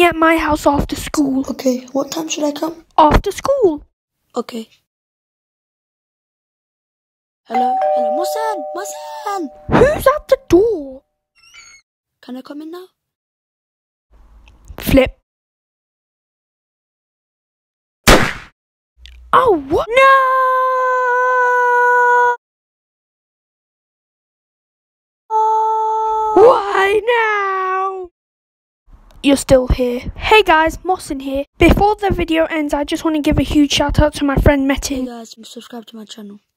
me at my house after school. Okay, what time should I come? After school. Okay. Hello, Mohsen! Who's at the door? Can I come in now? Flip. Oh, what? No! Why now? You're still here. Hey guys, Mohsen here. Before the video ends, I just want to give a huge shout out to my friend Metin. Hey guys, subscribe to my channel.